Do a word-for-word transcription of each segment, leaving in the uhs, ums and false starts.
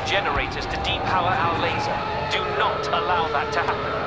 generators to depower our laser. Do not allow that to happen.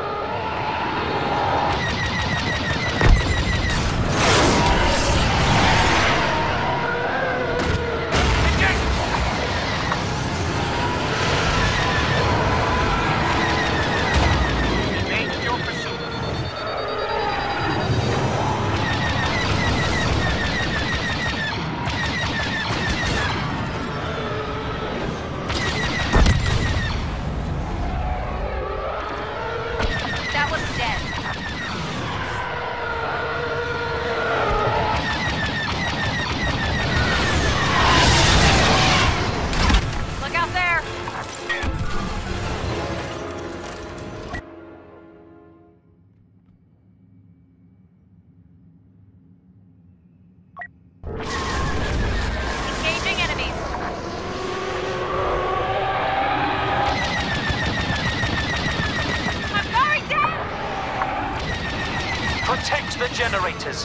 Protect the generators.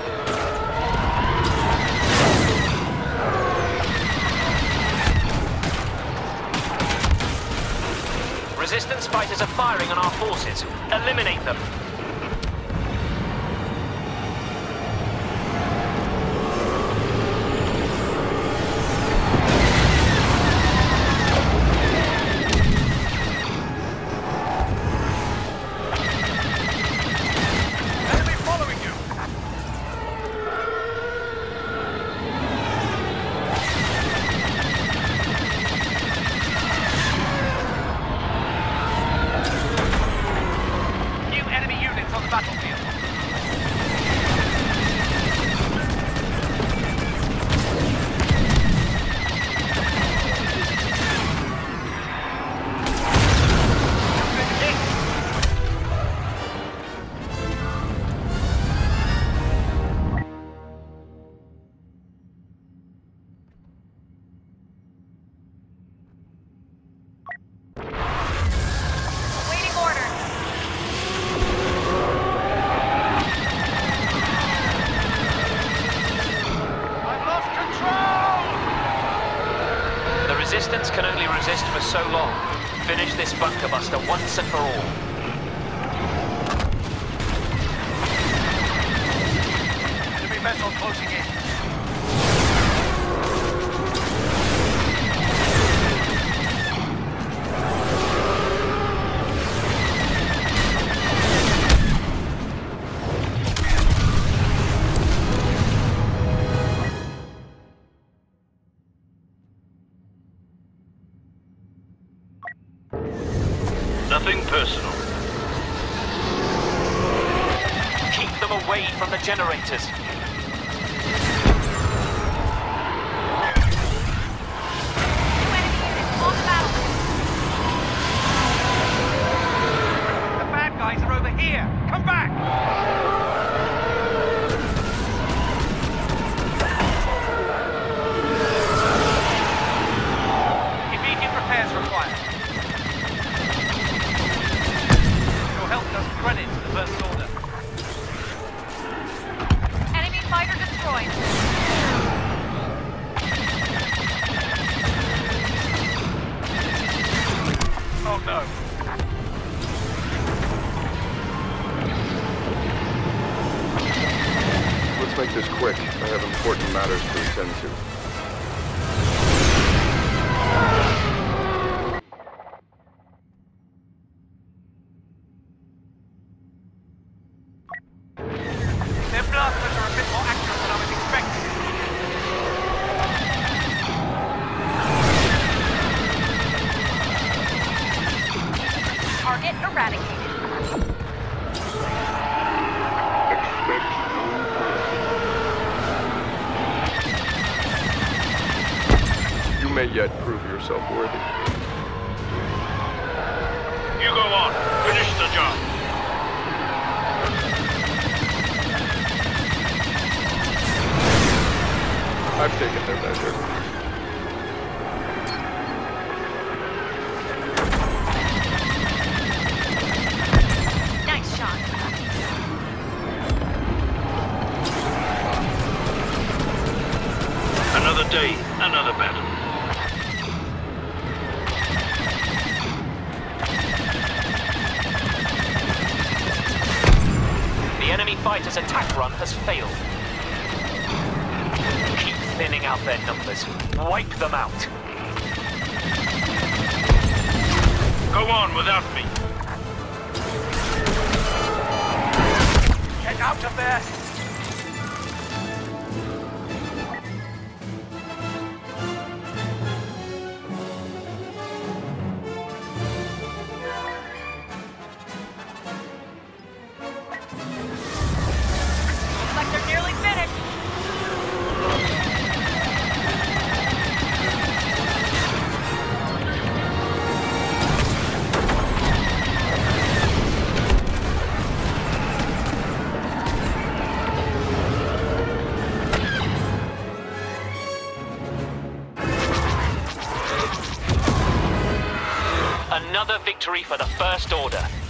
Resistance fighters are firing on our forces. Eliminate them. Resistance can only resist for so long. Finish this bunker buster once and for all. Enemy vessel closing in. Nothing personal. Keep them away from the generators. The bad guys are over here. Come back! Immediate repairs required. Credit to the First Order. Enemy fighter destroyed. Oh no. Let's make this quick. I have important matters to attend to. Their blasters are a bit more accurate than I was expecting. Target eradicated. You may yet prove yourself worthy. You go on. Finish the job. I've taken their measure. Nice shot. Another day, another battle. Predator's attack run has failed. Keep thinning out their numbers. Wipe them out. Go on without me. Get out of there! Looks like they're nearly finished. Another victory for the First Order.